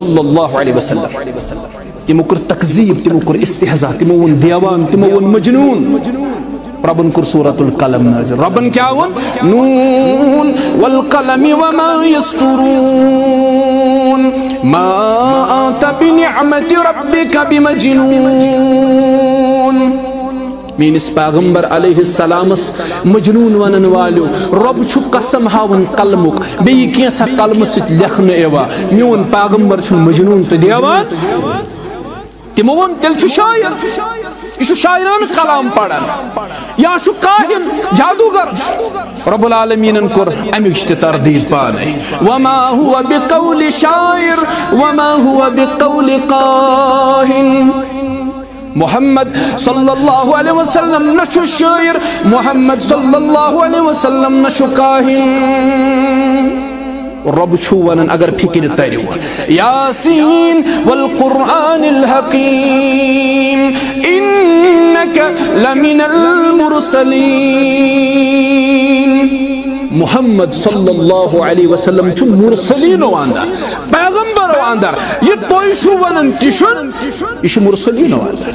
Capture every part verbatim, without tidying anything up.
صلی اللہ علیہ وسلم تمو کر تکذیب تمو کر استہزاء تمو ون دیوان تمو ون مجنون ربن کر سورۃ القلم نازل ربن کیا ون نون والقلم وما يسطرون ما انت بنعمت ربك بمجنون مینس پیغمبر علیہ السلام مجنون ونن والو رب چھ قسم ہاون قلمک بی کینسا قلم ست لکھن ایوا میون پیغمبر چھ مجنون تو دیوان تمو ون تیل چھ شاعر یہ شاعران کلام پڑھن یا چھ کاہن جادوگر رب العالمین کور امیک تردید پانے وما هو بقول شاعر وما هو بقول کاہن محمد صلی اللہ علیہ وسلم نشو شاعر محمد صلی اللہ علیہ وسلم نشو کاہن رب چھوانن اگر فکر تریو یاسین والقرآن الحکیم انک لمن المرسلین محمد صلی اللہ علیہ وسلم چھو مرسلین واندر پیغمبر واندر یہ توی چھوانن تشن یہ مرسلین واندر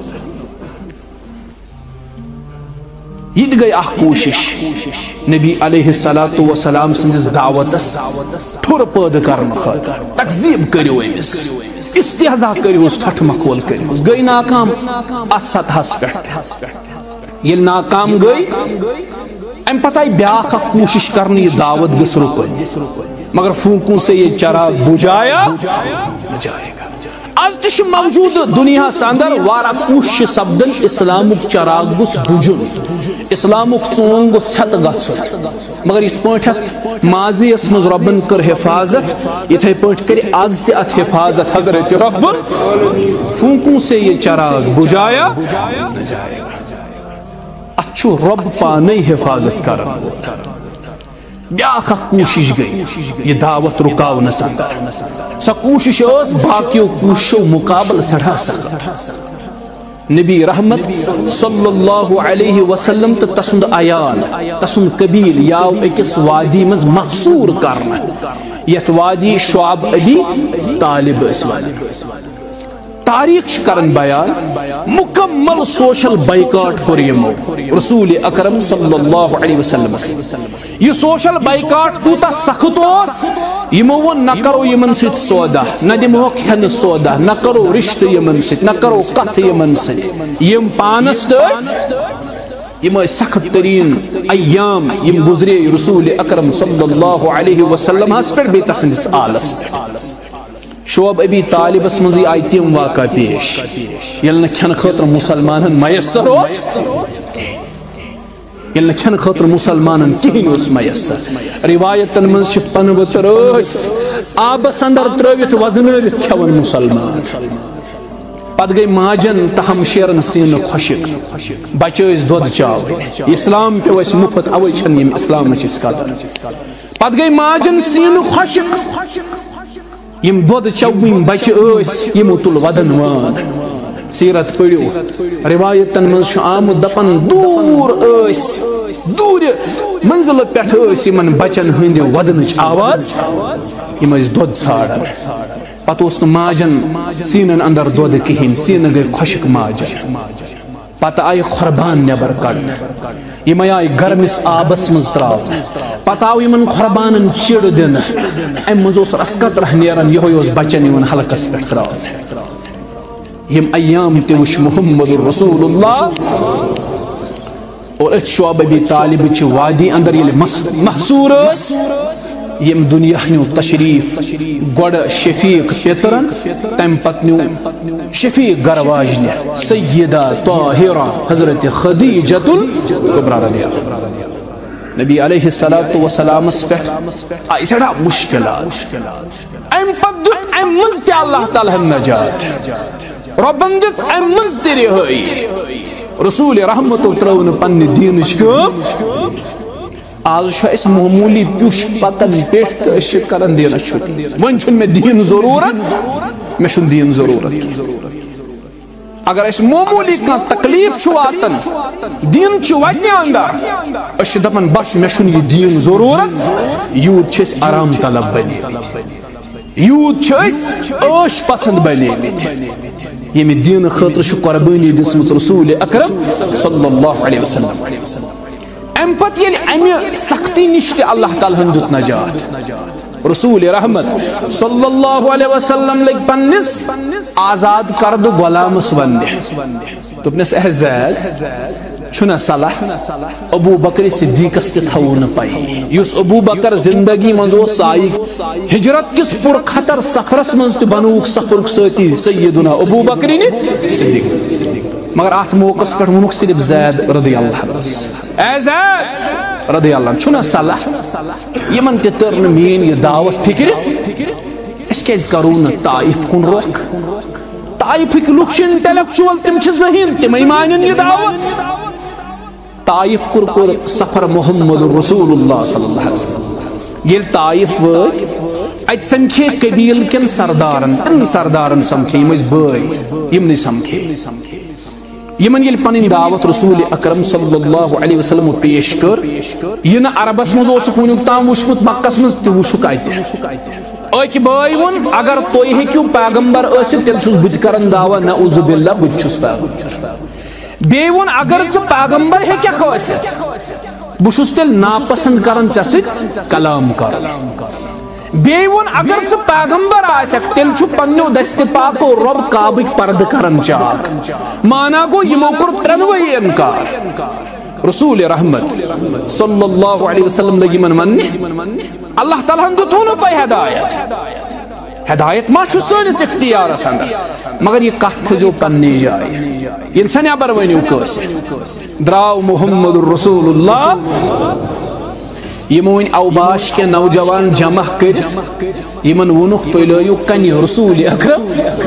یہ گئی اخ کوشش نبی علیہ السلام سندس دعوتس ٹھور پید کرنے خاطر تکذیب کریو امس استہزاء کریو ٹھٹ مخول کریو گئی ناکام ات سطحس پہ یل ناکام گئی ام پتہ بیاکھ کوشش کرنے یہ دعوت گس رکن مگر فونکوں سے یہ چراغ بجایا بجائے گا آج تش موجود دنیا ساندر وارا کوشش سبدن اسلامک چراغ گس بجن اسلامک سون گس چھت گھن مگر یہ پاٹھ ماضی اسمز ربن کر حفاظت یہ پاٹھ کر آج تہ ات حفاظت حضرت ربن فونکوں سے یہ چراغ بجایا نہ جائے گا اچھو رب پانے حفاظت کر بیاکھ کوشش گئی یہ دعوت رکاو نہ سکتا سا کوشش اس باقیوں کوششوں مقابل سڑھا سکتا نبی رحمت صلی اللہ علیہ وسلم تو تسند آیان تسند قبیل یاو اکس وادی مز محصور کرنا یت وادی شعب ابی طالب اسوال تاریخ کرن بیان مکمل سوشل بائیکاٹ کر یمو رسول اکرم صلی اللہ علیہ وسلم یہ سوشل بائیکاٹ کوتا سخت اس یمو نہ کرو یمن سۭتۍ سودا نہ دموک ہن سودا نہ کرو رشتہ یمن سۭتۍ نہ کرو کتھ یمن سۭتۍ یم پانس تس یم سخت ترین ایام یم گزرے رسول اکرم صلی اللہ علیہ وسلم ہس پہ بیت تسندس آلس پہ شعب ابی طالب اسمزی آئی تیم واقع پیش یلن کھن خطر مسلمانن میسر اس یلن کھن خطر مسلمانن کہیں اس میسر روایتن منز چھ پنوتر اس آب سندر ترویت وزنویت کھون مسلمان پت گئی ماجن تہم شیرن سین خوشک بچائز دود چاو اسلام پہ ویس مفت اوی چھن یم اسلام چیز قدر پت گئی ماجن سین خوشک یم دود چویم بچ اس یمو تل ودن وان سیرت پڑیو روایتن منز آمد دپن دور اس دور منزل پیٹھ اس یمن بچن ہند ودنچ آواز یم اس دود ژھاڑن پتہ اس ماجن سینن اندر دود کہین سین گئی خشک ماجن پتہ آئی قربان نبر کڑ یم آئی گرمس آبس مز تراو پتہ آو یمن قربانن چڑ دن ام مز رسکت رہ نیران یہ بچن یمن حلقس پہ تراو یم ایام توش محمد رسول اللہ اور ات شعب ابی طالب چھ وادی اندر یل محصور اس یم دنیا نیو تشریف گوڑ شفیق پیترن تم پتنیو شفیق گرواجن سیدہ طاہرہ حضرت خدیجۃ الکبریٰ رضی اللہ نبی علیہ السلام اس پہ آئی سڑا مشکلات ام پت ام مزد اللہ تعالیٰ نجات ربن دت ام مزد رہی رسول رحمت اترون پن دین چکم آج شو اس معمولی پیوش پتن پیٹ تشک کرن دینا چھو ون چھن میں دین ضرورت میں چھن دین ضرورت اگر اس معمولی کا تکلیف چھو آتن دین چھو وجنی اندر اس دپن بس میں چھن یہ دین ضرورت یود چھس آرام طلب بنی یوت عش پسند بنے یم دین خاطر قربانی دژمٕژ رسول اکرم صلی اللہ علیہ وسلم ام پتہ ییٚلہِ امہِ سختی نش تہِ اللہ تعالیٰ ہن دیُت نجات رسول رحمت صلی اللہ علیہ وسلم لگ پنس آزاد کردہ غلامس ونہ دوپنس اے زید چھنا صلاح ابو بکر صدیقس تہ تھو نہ پائی یس ابو بکر زندگی مز سائی ہجرت کس پر خطر سفرس مز تہ بنوک سفر ستی سیدنا ابو بکر صدیق مگر ات موقع پہ ونک صرف زید رضی اللہ عنہ اے زید رضی اللہ عنہ چھنا صلاح یمن تہ تر نہ مین یہ دعوت فکر اس کیاز کرو نہ طائف کن رخ طائفک لوک چھ انٹلیکچوئل تم چھ ذہین تم مانن یہ دعوت طائف کر کر سفر محمد رسول اللہ صلی اللہ علیہ وسلم یہ طائف وات ات سمکھے قبیل کن سردارن ان سردارن سمکھے یم بٲے یم نہ سمکھے یمن یل پنن دعوت رسول اکرم صلی اللہ علیہ وسلم پیش کر یہ نہ عربس مز اوسک ونیک تام وچھمت مکس مز تہ وچھک ات اک بٲے وون اگر تُہۍ ہیٚکِو پیغمبر ٲسِتھ تیٚلہِ چھُس بہٕ تہِ کران دعویٰ نعوذ باللہ بہٕ تہِ چھُس پیغمبر بیٚیہِ وون اگر ژٕ پیغمبر ہیٚککھ ٲسِتھ بہٕ چھُس تیٚلہِ ناپسند کران ژےٚ سۭتۍ کلام کرُن بیٚیہِ وون اگر ژٕ پیغمبر آسکھ تیٚلہِ چھُ پننیو دستِ پاکو رۄب کعبٕکۍ پردٕ کران چاک مانا گوٚو یِمو کوٚر ترٛٮ۪نوَے انکار رسول رحمت صلی اللہ علیہ وسلم لگی من ونہ اللہ تعالیٰ ہن دیتو نہ تۄہہِ ہدایت ہدایت ما چھُ سٲنِس اختیارس اندر مگر یہ کتھ تھٲیزیو پننہِ جایہِ ییٚلہِ سا نٮ۪بر ؤنِو کٲنٛسہِ درٛاو محمد رسول اللہ یمو ون اوباش کے نوجوان جمع کٔرِتھ یمن وونُکھ تُہۍ لٲیِو کنہِ رسول اکرم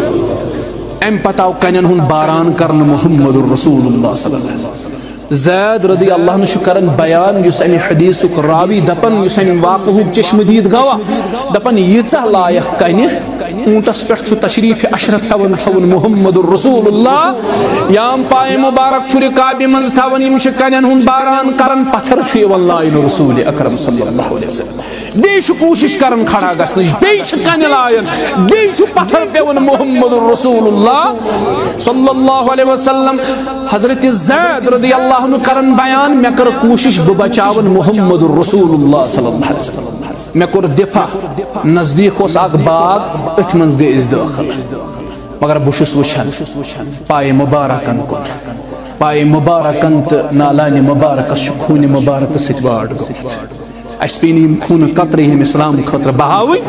امہِ پتہٕ آو کنٮ۪ن ہُنٛد باران کرنہٕ محمد رسول اللہ صلی اللہ علیہ وسلم زید رضی اللہ عنہ چھُ کران بیان یُس امہِ حدیثُک راوی دپان یُس امہِ واقعہُک چشمدید گواہ دپان ییٖژاہ لایق کنہِ اونٹس پٮ۪ٹھ چھُ تشریف اشرف ہیوان تھاوُن محمد رسول اللہ یام پایہِ مبارک چھُ رکابہِ منٛز تھاوان یِم چھِ کنٮ۪ن ہُنٛد باران کران پتھر چھُ یِوان لاینہٕ رسول اکرم صلی اللہ علیہ وسلم بیٚیہِ چھُ کوٗشش کران کھڑا گژھنٕچ بیٚیہِ چھِ کنہِ لایان بیٚیہِ چھُ پتھر پیوان محمد رسول اللہ صلی اللہ علیہ وسلم حضرت زید رضی اللہ عنہ کرن بیان مے کر کوشش بہ بچاون محمد رسول اللہ صلی اللہ علیہ وسلم مے کور دفاع نزدیک اس اک باغ اتھ منز گئی اس داخل مگر بہ چھس وچھان پائے مبارکن کن پائے مبارکن تہ نالانہِ مبارکس چھُ خوٗنہِ مبارکس سۭتۍ واٹ گوٚمُت اَسہِ پیٚیہِ نہٕ یِم خوٗنہٕ قطرٕ ییٚمہِ اسلام خٲطرٕ بہاوٕنۍ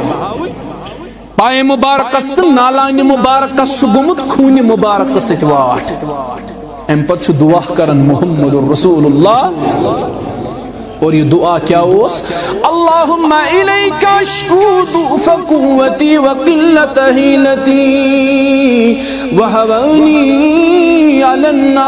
پائے مبارکس تہ نالانہِ مبارکس چھُ گوٚمُت خوٗنہِ مبارکس سۭتۍ واٹ ام پت چھُ دعا کرن محمد رسول اللہ اور یہ دعا کیا اوس اللہم الیک اشکو ضعف قوتی وقلت حیلتی وہوانی علی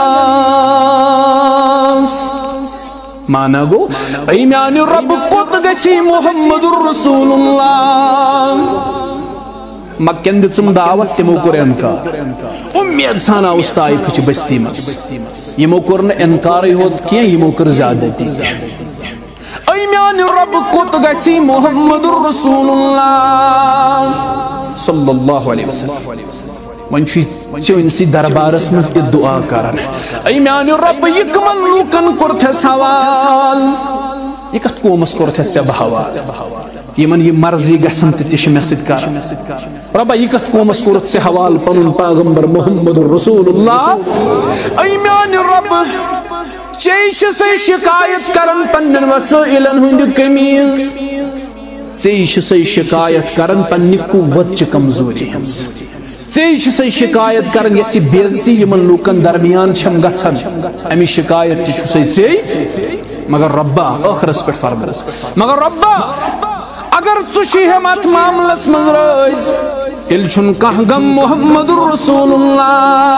الناس مانا گو ای میانی رب قط گچھی محمد رسول اللہ مکن دِژٕم دعوت تِمو کوٚر انکار امید سان آوُس طائفٕچ بستی منٛز یِمو کوٚر نہٕ انکارٕے ہوت کینٛہہ یِمو کٔر زیادتی اے میانہِ رب کوٚت گژھِ محمد رسول اللہ صلی اللہ علیہ وسلم وۄنۍ چھُ چٲنسٕے دربارس منٛز تہِ دعا کران اے میانہِ رب یہِ کٕمن لوٗکن کوٚرتھس حوال یہ کتھ قومس کوٚرتھس ژےٚ بہٕ حوال یمن یہ مرضی گژھن تہِ چھِ مےٚ سۭتۍ کران رۄبا یہِ کتھ قومس کوٚرُتھ ژےٚ حوال پنُن پیغمبر محمد رسول اللہ اے میانہِ رب ژے چھُسے شکایت کران پننٮ۪ن وسٲیلن ہٕنٛدِ کٔمیٖز ژے چھُسے شکایت کران پننہِ قوتچہِ کمزوری ہٕنٛز ژے چھُسے شکایت کران یۄس یہِ بے عزتی یمن لوٗکن درمیان چھم گژھان امِچ شکایت تہِ چھُسے ژے مگر رۄبا ٲخرس پٮ۪ٹھ فرمٲیِس مگر رۄبا اگر ژٕ چھُے ہٮ۪م اتھ معاملس منٛز رٲضۍ تیٚلہِ چھُنہٕ کانٛہہ غم محمد رسول اللہ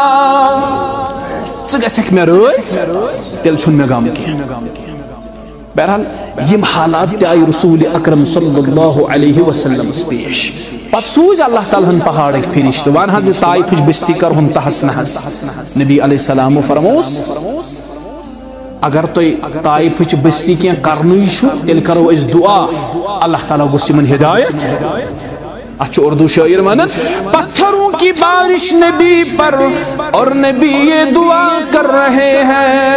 ژٕ گژھکھ مےٚ رٲضۍ تیٚلہِ چھُنہٕ مےٚ غم کینٛہہ بہرحال یم حالات تہِ آیہِ رسول اکرم صلی اللہ علیہ وسلمس پیش پتہٕ سوٗزۍ اللہ تعالیٰ ہن پہاڑٕکۍ فرشتہٕ ون حظ یہِ طائفٕچ بستی کرہُن تہس نہس نبی علیہ السلامو فرمووُس اگر تُہۍ طائفٕچ بستی کینٛہہ کرنٕے چھُ تیٚلہِ کرو أسۍ دعا اللہ تعالیٰ گوٚژھ یِمن ہدایت اچھا اردو شاعر ونان پتھروں کی بارش نبی پر اور نبی یہ دعا کر رہے ہیں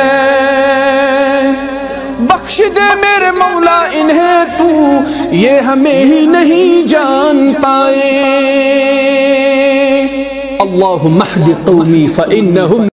بخش دے میرے مولا انہیں تو یہ ہمیں ہی نہیں جان پائے اللہم اہد قومی فإنہم